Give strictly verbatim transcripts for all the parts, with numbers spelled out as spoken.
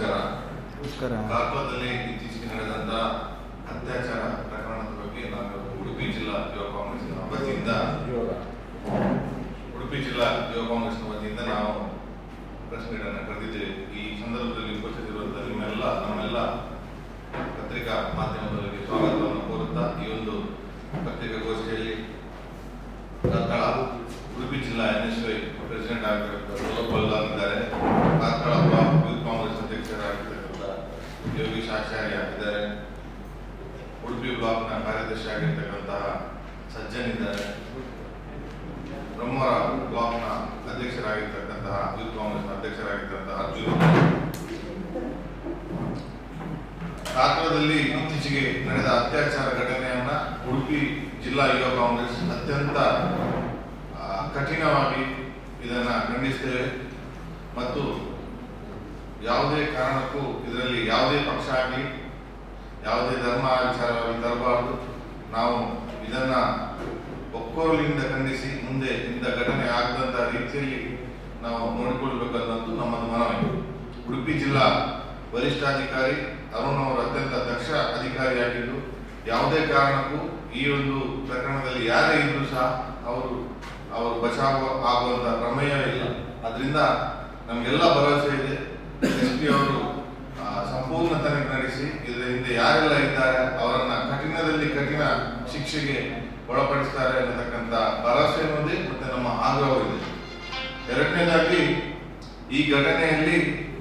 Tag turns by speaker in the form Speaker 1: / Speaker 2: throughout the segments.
Speaker 1: ನಮಸ್ಕಾರ. ನಮಸ್ಕಾರ. ಕಾರ್ಕಳದಲ್ಲಿ ಇತ್ತೀಚೆಗೆ ನಡೆದಂತ ಅತ್ಯಾಚಾರ ಪ್ರಕರಣದ ಬಗ್ಗೆ ನಾವು ಉಡುಪಿ ಜಿಲ್ಲಾ ಯುವ ಕಾಂಗ್ರೆಸ್ನ ವತಿಯಿಂದ ಉಡುಪಿ ಜಿಲ್ಲಾ ಯುವ ಕಾಂಗ್ರೆಸ್ನ ವತಿಯಿಂದ ನಾವು ಪ್ರೆಸ್ ಮೀಟ್ ಅನ್ನು ಕರೆದಿದ್ದೇವೆ. ಈ ಸಂದರ್ಭದಲ್ಲಿ ಉಪಸ್ಥಿತಿರುವಂತಹ ನಿಮ್ಮೆಲ್ಲ ನಮ್ಮೆಲ್ಲ ಪತ್ರಿಕಾ ಮಾಧ್ಯಮದವರಿಗೆ ಸ್ವಾಗತವನ್ನು ಕೋರುತ್ತಾ ಈ ಒಂದು ಪತ್ರಿಕಾಗೋಷ್ಠಿಯಲ್ಲಿ ಕಾರ್ಕಳ ಉಡುಪಿ ಜಿಲ್ಲಾ ಎನ್ ಎಸ್ ವೈ ಪ್ರೆಸಿಡೆಂಟ್ ಆಗಿದ್ದಾರೆ, ಕಾರ್ಕಳ ಬ್ಲಾಕ್ ಯೂತ್ ಕಾಂಗ್ರೆಸ್ ಅಧ್ಯಕ್ಷರಾಗಿರ್ತಕ್ಕಂಥ ಯೋಗೀಶ್ ಆಚಾರ್ಯ ಇದ್ದಾರೆ, ಉಡುಪಿ ಬ್ಲಾಕ್ನ ಕಾರ್ಯದರ್ಶಿ ಆಗಿರ್ತಕ್ಕಂತಹ ಸಜ್ಜನ್ ಇದ್ದಾರೆ, ಬ್ರಹ್ಮರ ಬ್ಲಾಕ್ನ ಅಧ್ಯಕ್ಷರಾಗಿರ್ತಕ್ಕಂತಹ ಯೂತ್ ಕಾಂಗ್ರೆಸ್ನ ಅಧ್ಯಕ್ಷರಾಗಿರ್ತಕ್ಕಂತಹ ಅರ್ಜುನ್. ಕಾರ್ಕಳದಲ್ಲಿ ಇತ್ತೀಚೆಗೆ ನಡೆದ ಅತ್ಯಾಚಾರ ಘಟನೆಯನ್ನ ಉಡುಪಿ ಜಿಲ್ಲಾ ಯುವ ಕಾಂಗ್ರೆಸ್ ಅತ್ಯಂತ ಕಠಿಣವಾಗಿ ಇದನ್ನ ಖಂಡಿಸ್ತೇವೆ ಮತ್ತು ಯಾವುದೇ ಕಾರಣಕ್ಕೂ ಇದರಲ್ಲಿ ಯಾವುದೇ ಪಕ್ಷ ಆಗಲಿ ಯಾವುದೇ ಧರ್ಮ ವಿಚಾರವಾಗಿ ತರಬಾರದು. ನಾವು ಇದನ್ನ ಒಕ್ಕೊರಲಿಂದ ಖಂಡಿಸಿ ಮುಂದೆ ಇಂಥ ಘಟನೆ ಆಗದಂತ ರೀತಿಯಲ್ಲಿ ನಾವು ನೋಡಿಕೊಳ್ಬೇಕನ್ನೋದು ನಮ್ಮದು ಮನವಿ. ಉಡುಪಿ ಜಿಲ್ಲಾ ವರಿಷ್ಠಾಧಿಕಾರಿ ಅರುಣ್ ಅವರು ಅತ್ಯಂತ ದಕ್ಷ ಅಧಿಕಾರಿಯಾಗಿದ್ದು ಯಾವುದೇ ಕಾರಣಕ್ಕೂ ಈ ಒಂದು ಪ್ರಕರಣದಲ್ಲಿ ಯಾರೇ ಇದ್ರೂ ಸಹ ಅವರು ಅವರು ಬಚಾವ್ ಆಗುವಂತ ಪ್ರಮೇಯವೇ ಇಲ್ಲ. ಅದರಿಂದ ನಮಗೆಲ್ಲ ಭರವಸೆ ಇದೆ. ಎಸ್ ಪಿ ಅವರು ಸಂಪೂರ್ಣ ತನಿಖೆ ನಡೆಸಿ ಇದರ ಹಿಂದೆ ಯಾರೆಲ್ಲ ಇದ್ದಾರೆ ಅವರನ್ನ ಕಠಿಣದಲ್ಲಿ ಕಠಿಣ ಶಿಕ್ಷೆಗೆ ಒಳಪಡಿಸ್ತಾರೆ ಅನ್ನತಕ್ಕಂಥ ಭರವಸೆ ಇದೆ ಮತ್ತೆ ನಮ್ಮ ಆಗ್ರಹವಿದೆ. ಎರಡನೇದಾಗಿ ಈ ಘಟನೆಯಲ್ಲಿ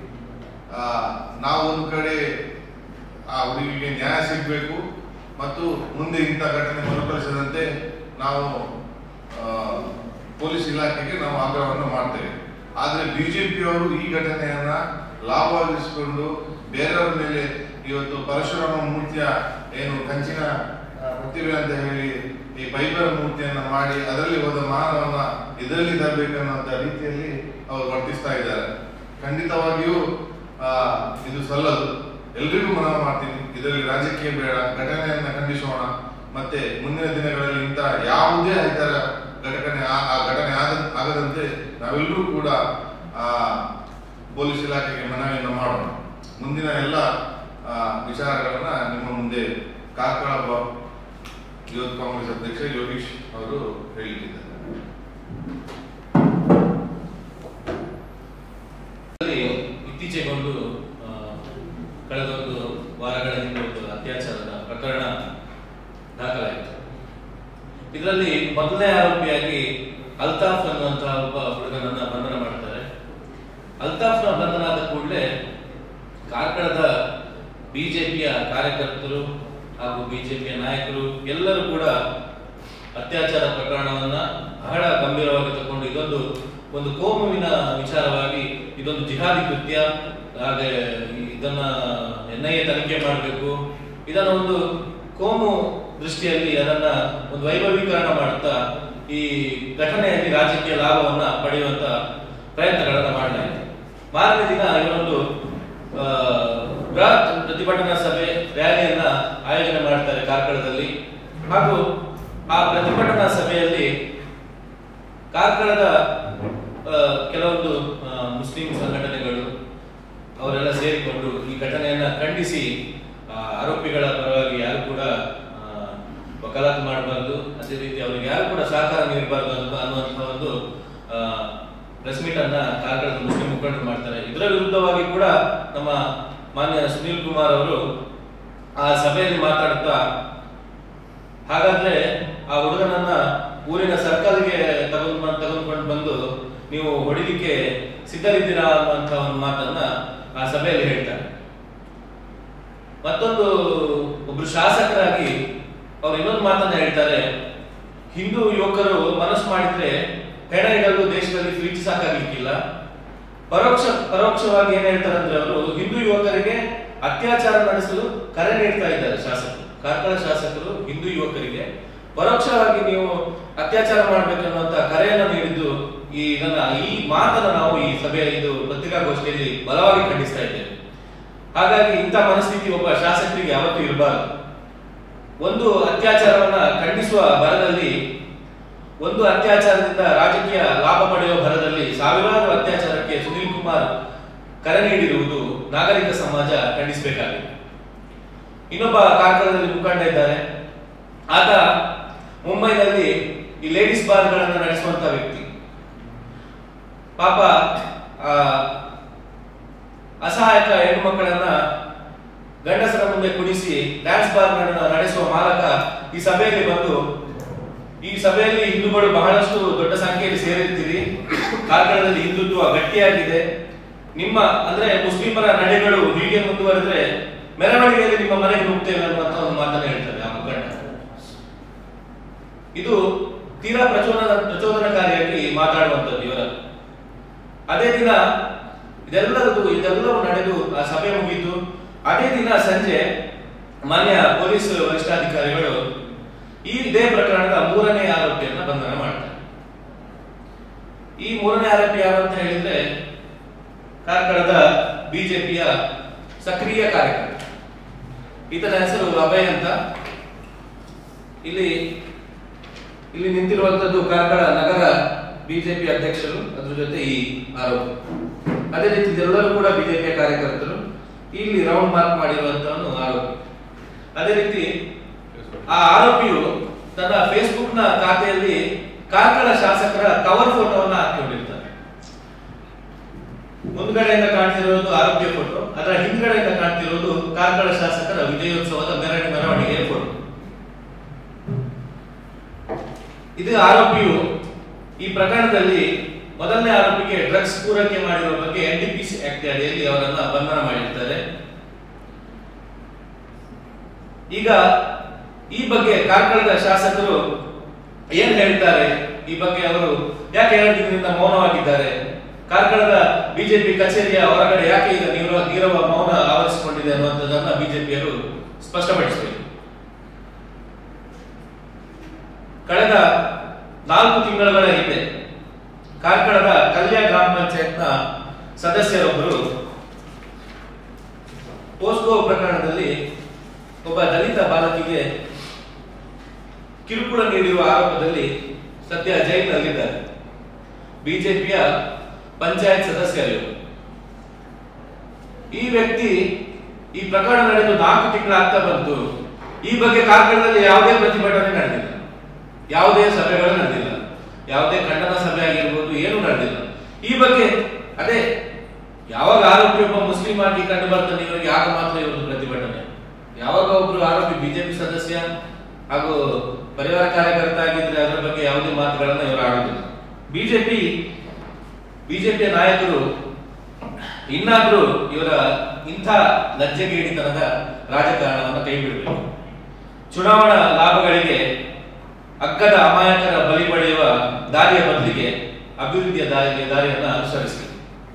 Speaker 1: ನಾವು ಒಂದು ಕಡೆ ಆ ಹುಡುಗಿಗೆ ನ್ಯಾಯ ಸಿಗಬೇಕು ಮತ್ತು ಮುಂದೆ ಇಂಥ ಘಟನೆ ಮರುಕಳಿಸದಂತೆ ನಾವು ಪೊಲೀಸ್ ಇಲಾಖೆಗೆ ನಾವು ಆಗ್ರಹವನ್ನು ಮಾಡ್ತೇವೆ. ಆದರೆ ಬಿಜೆಪಿಯವರು ಈ ಘಟನೆಯನ್ನ ಲಾಭವಾಗಿಸಿಕೊಂಡು ಬೇರೆಯವರ ಮೇಲೆ ಇವತ್ತು ಪರಶುರಾಮ ಮೂರ್ತಿಯ ಏನು ಕಂಚಿನ ಪ್ರತಿಭೆ ಅಂತ ಹೇಳಿ ಈ ಬೈಬಲ್ ಮೂರ್ತಿಯನ್ನ ಮಾಡಿ ಅದರಲ್ಲಿ ಹೋದ ಮಾನವನ್ನ ಇದರಲ್ಲಿ ತರಬೇಕನ್ನುವಂತ ರೀತಿಯಲ್ಲಿ ಅವರು ವರ್ತಿಸ್ತಾ ಇದ್ದಾರೆ. ಖಂಡಿತವಾಗಿಯೂ ಆ ಇದು ಸಲ್ಲದು. ಎಲ್ರಿಗೂ ಮನವಿ ಮಾಡ್ತೀನಿ, ಇದರಲ್ಲಿ ರಾಜಕೀಯ ಬೇಡ, ಘಟನೆಯನ್ನ ಖಂಡಿಸೋಣ. ಮತ್ತೆ ಮುಂದಿನ ದಿನಗಳಲ್ಲಿ ಇಂಥ ಯಾವುದೇ ಇತರ ಘಟನೆ ಆ ಘಟನೆ ಆದ ಆಗದಂತೆ ನಾವೆಲ್ಲರೂ ಕೂಡ ಆ ಪೊಲೀಸ್ ಇಲಾಖೆಗೆ ಮನವಿಯನ್ನು ಮಾಡೋಣ. ಮುಂದಿನ ಎಲ್ಲ ವಿಚಾರಗಳನ್ನ ನಿಮ್ಮ ಮುಂದೆ ಕಾರ್ಕಳ ಬ್ಲಾಕ್ ಯೂತ್ ಕಾಂಗ್ರೆಸ್ ಅಧ್ಯಕ್ಷ ಯೋಗೀಶ್ ಅವರು ಹೇಳಿದ್ದಾರೆ.
Speaker 2: ಇತ್ತೀಚೆಗೆ ಒಂದು ಕಳೆದ ಒಂದು ವಾರಗಳ ಹಿಂದೆ ಒಂದು ಅತ್ಯಾಚಾರದ ಪ್ರಕರಣ ದಾಖಲಾಯಿತು. ಇದರಲ್ಲಿ ಮೊದಲನೇ ಆರೋಪಿಯಾಗಿ ಅಲ್ತಾಫ್ ಅನ್ನುವಂತಹ ಒಬ್ಬ ಹುಡುಗನನ್ನ ಬಂಧನ ಮಾಡ್ತಾರೆ. ಅಲ್ತಾಫ್ನ ಬಂಧನ ಆದ ಕೂಡಲೇ ಕಾರ್ಕಳದ ಬಿಜೆಪಿಯ ಕಾರ್ಯಕರ್ತರು ಹಾಗೂ ಬಿಜೆಪಿಯ ನಾಯಕರು ಎಲ್ಲರೂ ಕೂಡ ಅತ್ಯಾಚಾರ ಪ್ರಕರಣವನ್ನ ಬಹಳ ಗಂಭೀರವಾಗಿ ತಗೊಂಡು ಇದೊಂದು ಒಂದು ಕೋಮುವಿನ ವಿಚಾರವಾಗಿ ಇದೊಂದು ಜಿಹಾದಿ ಕೃತ್ಯ, ಹಾಗೆ ಇದನ್ನ ಎನ್ ಐ ಎ ತನಿಖೆ ಮಾಡಬೇಕು, ಇದನ್ನ ಒಂದು ಕೋಮು ದೃಷ್ಟಿಯಲ್ಲಿ ಅದನ್ನ ಒಂದು ವೈಭವೀಕರಣ ಮಾಡುತ್ತಾ ಈ ಘಟನೆಯಲ್ಲಿ ರಾಜಕೀಯ ಲಾಭವನ್ನ ಪಡೆಯುವಂತ ಪ್ರಯತ್ನಗಳನ್ನ ಮಾಡಲಾಯಿತು. ಮಾರನೇ ದಿನ ಇವರೊಂದು ಬೃಹತ್ ಪ್ರತಿಭಟನಾ ಸಭೆ ರ್ಯಾಲಿಯನ್ನ ಆಯೋಜನೆ ಮಾಡ್ತಾರೆ ಕಾರ್ಕಳದಲ್ಲಿ. ಹಾಗೂ ಆ ಪ್ರತಿಭಟನಾ ಸಭೆಯಲ್ಲಿ ಕಾರ್ಕಳದ ಕೆಲವೊಂದು ಮುಸ್ಲಿಂ ಸಂಘಟನೆಗಳು ಅವರೆಲ್ಲ ಸೇರಿಕೊಂಡು ಈ ಘಟನೆಯನ್ನ ಖಂಡಿಸಿ ಆರೋಪಿಗಳ ಪರವಾಗಿ ಯಾರು ಕೂಡ ವಕಾಲತ್ ಮಾಡಬಾರ್ದು, ಅದೇ ರೀತಿ ಅವರಿಗೆ ಯಾರು ಕೂಡ ಸಹಕಾರ ನೀಡಬಾರ್ದು ಅನ್ನುವಂತಹ ಒಂದು ಪ್ರೆಸ್ ಮೀಟ್ ಅನ್ನ ಕಾರ್ಕಳದ ಮುಸ್ಲಿಂ ಮುಖಂಡರು ಮಾಡ್ತಾರೆ. ಇದರ ವಿರುದ್ಧವಾಗಿ ಕೂಡ ನಮ್ಮ ಮಾನ್ಯ ಸುನೀಲ್ ಕುಮಾರ್ ಅವರು ಆ ಸಭೆಯಲ್ಲಿ ಮಾತಾಡುತ್ತಾ, ಹಾಗಾದ್ರೆ ಆ ಹುಡುಗನನ್ನ ಊರಿನ ಸರ್ಕಲ್ಗೆ ತಗೊಂಡ್ ತಗೊಂಡ್ಕೊಂಡು ಬಂದು ನೀವು ಹೊಡಿಲಿಕ್ಕೆ ಸಿದ್ಧರಿದ್ದೀರಾ ಅನ್ನುವಂತಹ ಒಂದು ಮಾತನ್ನ ಆ ಸಭೆಯಲ್ಲಿ ಹೇಳ್ತಾರೆ. ಮತ್ತೊಂದು ಒಬ್ರು ಶಾಸಕರಾಗಿ ಅವ್ರು ಇನ್ನೊಂದು ಮಾತನ್ನ ಹೇಳ್ತಾರೆ, ಹಿಂದೂ ಯುವಕರು ಮನಸ್ಸು ಮಾಡಿದ್ರೆ ಹೆಣ ಇಡಲು ದೇಶದಲ್ಲಿ ಫ್ರಿಡ್ಜ್ ಸಾಕಾಗ್ಲಿಕ್ಕಿಲ್ಲ. ಪರೋಕ್ಷ ಪರೋಕ್ಷವಾಗಿ ಏನ್ ಹೇಳ್ತಾರೆ ಅಂದ್ರೆ ಅವರು ಹಿಂದೂ ಯುವಕರಿಗೆ ಅತ್ಯಾಚಾರ ನಡೆಸಲು ಕರೆ ನೀಡ್ತಾ ಇದ್ದಾರೆ ಶಾಸಕರು. ಕಾರ್ಕಳ ಶಾಸಕರು ಹಿಂದೂ ಯುವಕರಿಗೆ ಪರೋಕ್ಷವಾಗಿ ನೀವು ಅತ್ಯಾಚಾರ ಮಾಡ್ಬೇಕನ್ನುವಂತ ಕರೆಯನ್ನು ನೀಡಿದ್ದು ಈ ಇದನ್ನ ಈ ಮಾತನ್ನ ನಾವು ಈ ಸಭೆಯ ಇದು ಪತ್ರಿಕಾಗೋಷ್ಠಿಯಲ್ಲಿ ಬಲವಾಗಿ ಖಂಡಿಸ್ತಾ ಇದ್ದೇವೆ. ಹಾಗಾಗಿ ಇಂಥ ಮನಸ್ಥಿತಿ ಒಬ್ಬ ಶಾಸಕರಿಗೆ ಯಾವತ್ತೂ ಇರಬಾರದು. ಒಂದು ಅತ್ಯಾಚಾರವನ್ನ ಖಂಡಿಸುವ ಭರದಲ್ಲಿ, ಒಂದು ಅತ್ಯಾಚಾರದಿಂದ ರಾಜಕೀಯ ಲಾಭ ಪಡೆಯುವ ಭರದಲ್ಲಿ ಸಾವಿರಾರು ಅತ್ಯಾಚಾರಕ್ಕೆ ಸುನೀಲ್ ಕುಮಾರ್ ಕರೆ ನೀಡಿರುವುದು ನಾಗರಿಕ ಸಮಾಜ ಖಂಡಿಸಬೇಕಾಗಿದೆ. ಇನ್ನೊಬ್ಬ ಕಾರ್ಕಳದಲ್ಲಿ ಮುಖಂಡ ಇದ್ದಾರೆ. ಆತ ಮುಂಬೈನಲ್ಲಿ ಈ ಲೇಡೀಸ್ ಬಾರ್ಗಳನ್ನು ನಡೆಸುವಂತ ವ್ಯಕ್ತಿ. ಪಾಪ ಅಸಹಾಯಕ ಹೆಣ್ಣು ಮಕ್ಕಳನ್ನ ಗಂಡಸರ ಮುಂದೆ ಕುಡಿಸಿ ಡ್ಯಾನ್ಸ್ ಬಾರ್ ನಡೆಸುವ ಮಾಲಕ ಈ ಸಭೆಯಲ್ಲಿ ಬಂದು, ಈ ಸಭೆಯಲ್ಲಿ ಹಿಂದೂಗಳು ಬಹಳಷ್ಟು ದೊಡ್ಡ ಸಂಖ್ಯೆಯಲ್ಲಿ ಸೇರಿರ್ತೀರಿ, ಕಾರ್ಕಳದಲ್ಲಿ ಹಿಂದುತ್ವ ಗಟ್ಟಿಯಾಗಿದೆ, ನಿಮ್ಮ ಅಂದ್ರೆ ಮುಸ್ಲಿಮರ ನಡೆಗಳು ಹೀಗೆ ಮುಂದುವರೆದ್ರೆ ಮೆರವಣಿಗೆಯಲ್ಲಿ ನಿಮ್ಮ ಮನೆಗೆ ನುಗ್ತೇವೆ ಅನ್ನುವಂತ ಒಂದು ಮಾತನ್ನ ಹೇಳ್ತಾರೆ ಆ ಮುಖಂಡ. ಇದು ತೀರಾ ಪ್ರಚೋದನ ಪ್ರಚೋದನಕಾರಿಯಾಗಿ ಮಾತಾಡುವಂತದ್ದು ಇವರ. ಅದೇ ದಿನ ಇದೆಲ್ಲದೂ ಇದೆಲ್ಲವೂ ನಡೆದು ಆ ಸಭೆ ಮುಗಿತು. ಅದೇ ದಿನ ಸಂಜೆ ಮಾನ್ಯ ಪೊಲೀಸ್ ವರಿಷ್ಠಾಧಿಕಾರಿಗಳು ಈ ಇದೇ ಪ್ರಕರಣದ ಮೂರನೇ ಆರೋಪಿಯನ್ನ ಬಂಧನ ಮಾಡ್ತಾರೆ. ಈ ಮೂರನೇ ಆರೋಪಿ ಯಾರು ಅಂತ ಹೇಳಿದ್ರೆ ಕಾರ್ಕಳದ ಬಿಜೆಪಿಯ ಸಕ್ರಿಯ ಕಾರ್ಯಕರ್ತ. ಈತನ ಹೆಸರು ಅಭಯ್ ಅಂತ. ಇಲ್ಲಿ ಇಲ್ಲಿ ನಿಂತಿರುವಂತದ್ದು ಕಾರ್ಕಳ ನಗರ ಬಿಜೆಪಿ ಅಧ್ಯಕ್ಷರು, ಅದ್ರ ಜೊತೆ ಈ ಆರೋಪಿ. ಅದೇ ರೀತಿ ಎಲ್ಲರೂ ಕೂಡ ಬಿಜೆಪಿಯ ಕಾರ್ಯಕರ್ತರು. ಇಲ್ಲಿ ರೌಂಡ್ ಮಾರ್ಕ್ ಮಾಡಿರುವಂತವನು ಆರೋಪಿ. ಅದೇ ರೀತಿ ಆ ಆರೋಪಿಯು ತನ್ನ ಫೇಸ್ಬುಕ್ ನ ಖಾತೆಯಲ್ಲಿ ಕಾರ್ಕಳ ಶಾಸಕರ ಕವರ್ ಫೋಟೋವನ್ನ ಹಾಕಿಕೊಂಡಿರ್ತಾನೆ. ಮುಂದ್ಗಡೆಯಿಂದ ಕಾಣ್ತಿರೋದು ಆರೋಪಿಯ ಫೋಟೋ, ಅದರ ಹಿಂದ್ಗಡೆಯಿಂದ ಕಾಣ್ತಿರೋದು ಕಾರ್ಕಳ ಶಾಸಕರ ವಿಜಯೋತ್ಸವದ ಮೆರವಣಿಗೆ ಮೆರವಣಿಗೆಯ ಫೋಟೋ. ಇದು ಆರೋಪಿಯು ಈ ಪ್ರಕರಣದಲ್ಲಿ ಮೊದಲನೇ ಆರೋಪಿಗೆ ಡ್ರಗ್ಸ್ ಪೂರೈಕೆ ಮಾಡಿರುವ ಬಗ್ಗೆ N D P C act ಅಡಿಯಲ್ಲಿ ಅವರನ್ನ ಬಂಧನ ಮಾಡಿರ್ತಾರೆ. ಈಗ ಈ ಬಗ್ಗೆ ಕಾರ್ಕಳದ ಶಾಸಕರು ಏನ್ ಹೇಳಿದ್ದಾರೆ, ಈ ಬಗ್ಗೆ ಅವರು ಯಾಕೆ ಎರಡು ದಿನದಿಂದ ಮೌನವಾಗಿದ್ದಾರೆ, ಕಾರ್ಕಳದ ಬಿಜೆಪಿ ಕಚೇರಿಯ ಹೊರಗಡೆ ಯಾಕೆ ಈಗ ನೀರು ನೀರವ ಮೌನ ಆವರಿಸಿಕೊಂಡಿದೆ ಅನ್ನುವಂಥದ್ದನ್ನ ಬಿಜೆಪಿಯರು ಸ್ಪಷ್ಟಪಡಿಸಬೇಕು. ಕಳೆದ ನಾಲ್ಕು ತಿಂಗಳ ಹಿಂದೆ ಕಾರ್ಕಳದ ಕಲ್ಯಾ ಗ್ರಾಮ ಪಂಚಾಯತ್ನ ಸದಸ್ಯರೊಬ್ಬರು ಪೋಸ್ಕೋ ಪ್ರಕರಣದಲ್ಲಿ ಒಬ್ಬ ದಲಿತ ಬಾಲಕಿಗೆ ಕಿರುಕುಳ ನೀಡಿರುವ ಆರೋಪದಲ್ಲಿ ಸದ್ಯ ಜೈಲಿನಲ್ಲಿದ್ದಾರೆ. ಬಿಜೆಪಿಯ ಪಂಚಾಯತ್ ಸದಸ್ಯರು. ಈ ವ್ಯಕ್ತಿ ಈ ಪ್ರಕರಣ ನಡೆದು ನಾಲ್ಕು ತಿಂಗಳಾಗ್ತಾ ಬಂತು. ಈ ಬಗ್ಗೆ ಕಾರ್ಕಳದಲ್ಲಿ ಯಾವುದೇ ಪ್ರತಿಭಟನೆ ನಡೆದಿಲ್ಲ, ಯಾವುದೇ ಸಭೆಗಳು ನಡೆದಿಲ್ಲ, ಯಾವುದೇ ಖಂಡನ ಸಭೆ ಆಗಿರ್ಬೋದು, ಏನು ನಡೆದಿಲ್ಲ. ಈ ಬಗ್ಗೆ ಅದೇ ಯಾವಾಗ ಆರೋಪಿ ಒಬ್ಬ ಮುಸ್ಲಿಂ ಆಗಿ ಕಂಡು ಬರ್ತಾನೆ ಇವರಿಗೆ ಆಗ ಮಾತ್ರ ಇವರು ಪ್ರತಿಭಟನೆ. ಯಾವಾಗ ಒಬ್ರು ಆರೋಪಿ ಬಿಜೆಪಿ ಸದಸ್ಯ ಹಾಗೂ ಪರಿವಾರ ಕಾರ್ಯಕರ್ತ ಆಗಿದ್ರೆ ಅದರ ಬಗ್ಗೆ ಯಾವುದೇ ಮಾತುಗಳನ್ನ ಇವರು ಆಡುದಿಲ್ಲ. ಬಿಜೆಪಿ ಬಿಜೆಪಿಯ ನಾಯಕರು ಇನ್ನಾದ್ರೂ ಇವರ ಇಂಥ ಲಜ್ಜೆಗೇಡಿತನದ ರಾಜಕಾರಣವನ್ನು ಕೈ ಬಿಡಬೇಕು. ಚುನಾವಣಾ ಲಾಭಗಳಿಗೆ ಅಗ್ಗದ ಅಮಾಯಕರ ಬಲಿ ಪಡೆಯುವ ದಾರಿಯ ಬದಲಿಗೆ ಅಭಿವೃದ್ಧಿಯ ದಾರಿಯ ದಾರಿಯನ್ನು ಅನುಸರಿಸಬೇಕು.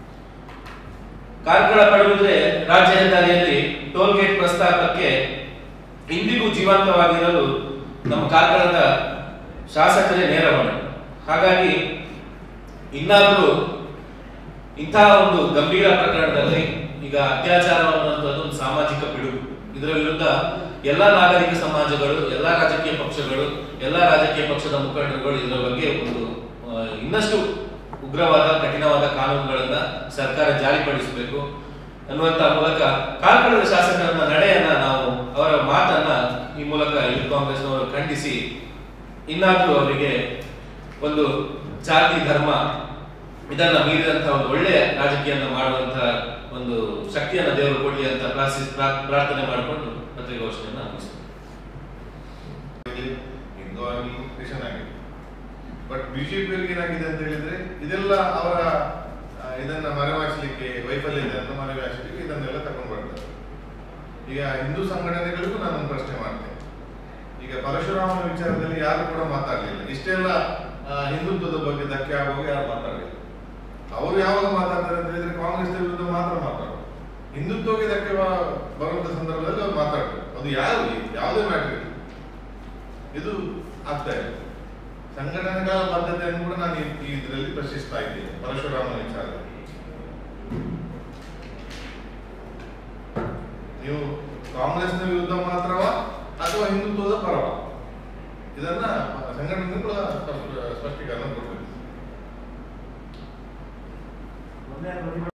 Speaker 2: ಕಾರ್ಕಳ ಪಡುವುದ್ರೆ ರಾಜ್ಯ ಹೆದ್ದಾರಿಯಲ್ಲಿ ಟೋಲ್ ಗೇಟ್ ಪ್ರಸ್ತಾಪಕ್ಕೆ ಇಂದಿಗೂ ಜೀವಂತವಾಗಿರಲು ನಮ್ಮ ಕಾರ್ಕಳದ ಶಾಸಕರೇ ನೇರ ಹೊಣೆ. ಹಾಗಾಗಿ ಇನ್ನಾದರೂ ಇಂತಹ ಒಂದು ಗಂಭೀರ ಪ್ರಕರಣದಲ್ಲಿ ಈಗ ಅತ್ಯಾಚಾರ ಅನ್ನುವಂಥದ್ದು ಒಂದು ಸಾಮಾಜಿಕ ಪಿಡುಗು. ಇದರ ವಿರುದ್ಧ ಎಲ್ಲಾ ನಾಗರಿಕ ಸಮಾಜಗಳು, ಎಲ್ಲಾ ರಾಜಕೀಯ ಪಕ್ಷಗಳು, ಎಲ್ಲಾ ರಾಜಕೀಯ ಪಕ್ಷದ ಮುಖಂಡರುಗಳು ಇದರ ಬಗ್ಗೆ ಒಂದು ಇನ್ನಷ್ಟು ಉಗ್ರವಾದ ಕಠಿಣವಾದ ಕಾನೂನುಗಳನ್ನ ಸರ್ಕಾರ ಜಾರಿಪಡಿಸಬೇಕು ಅನ್ನುವಂತ ಮೂಲಕ ಕಾರ್ಕಳದ ಶಾಸಕರನ್ನ ನಡೆಯನ್ನ ನಾವು ಅವರ ಮಾತನ್ನ ಈ ಮೂಲಕ ಯೂತ್ ಕಾಂಗ್ರೆಸ್ನವರು ಖಂಡಿಸಿ ಇನ್ನಾದ್ರೂ ಅವರಿಗೆ ಒಂದು ಜಾತಿ ಧರ್ಮ ಇದನ್ನ ಮೀರಿದಂತಹ ಒಂದು ಒಳ್ಳೆಯ ರಾಜಕೀಯನ ಮಾಡುವಂತಹ ಒಂದು ಶಕ್ತಿಯನ್ನ ದೇವರು ಕೊಡಲಿ ಅಂತ ಪ್ರಾರ್ಥಿಸಿ ಪ್ರಾರ್ಥನೆ ಮಾಡಿಕೊಂಡು ಪತ್ರಿಕಾಗೋಷ್ಠಿಯನ್ನ
Speaker 1: ಬಟ್ ಬಿಜೆಪಿಯವರಿಗೆ ಏನಾಗಿದೆ ಅಂತ ಹೇಳಿದ್ರೆ ಇದೆಲ್ಲ ಅವರ ಇದನ್ನ ಮರೆಮಾಚಲಿಕ್ಕೆ ವೈಫಲ್ಯತೆಯನ್ನು ಮರೆಮಾಚಲಿಕ್ಕೆ ಇದನ್ನೆಲ್ಲ ತಗೊಂಡು ಬರ್ತಾರೆ. ಈಗ ಹಿಂದೂ ಸಂಘಟನೆಗಳಿಗೂ ನಾನು ಪ್ರಶ್ನೆ ಮಾಡ್ತೇನೆ. ಈಗ ಪರಶುರಾಮನ ವಿಚಾರದಲ್ಲಿ ಯಾರು ಕೂಡ ಮಾತಾಡಲಿಲ್ಲ. ಇಷ್ಟೆಲ್ಲ ಹಿಂದುತ್ವದ ಬಗ್ಗೆ ಧಕ್ಕೆ ಆಗುವಾಗ ಯಾರು ಮಾತಾಡಲಿಲ್ಲ. ಅವರು ಯಾವಾಗ ಮಾತಾಡ್ತಾರೆ ಅಂತ ಹೇಳಿದ್ರೆ ಕಾಂಗ್ರೆಸ್ ವಿರುದ್ಧ ಮಾತ್ರ ಮಾತಾಡೋದು. ಹಿಂದುತ್ವಕ್ಕೆ ಧಕ್ಕೆ ಬರುವಂತ ಸಂದರ್ಭದಲ್ಲಿ ಅವ್ರು ಮಾತಾಡ್ತಾರೆ. ಅದು ಯಾರು ಯಾವುದೇ ಮ್ಯಾಟರ್ ಇದು ಆಗ್ತಾ ಇದೆ. ಸಂಘಟನೆಗಳ ಬದ್ಧತೆಯನ್ನು ಕೂಡ ನಾನು ಈ ಇದರಲ್ಲಿ ಪ್ರಶ್ನಿಸ್ತಾ ಇದ್ದೇನೆ. ಪರಶುರಾಮನ ವಿಚಾರದಲ್ಲಿ ನೀವು ಕಾಂಗ್ರೆಸ್ನ ವಿರುದ್ಧ ಮಾತ್ರವಾ ಅಥವಾ ಹಿಂದುತ್ವದ ಪರವ, ಇದನ್ನ ಸಂಘಟನೆಗಳ ಸ್ಪಷ್ಟೀಕರಣ ಕೊಡಬೇಕು.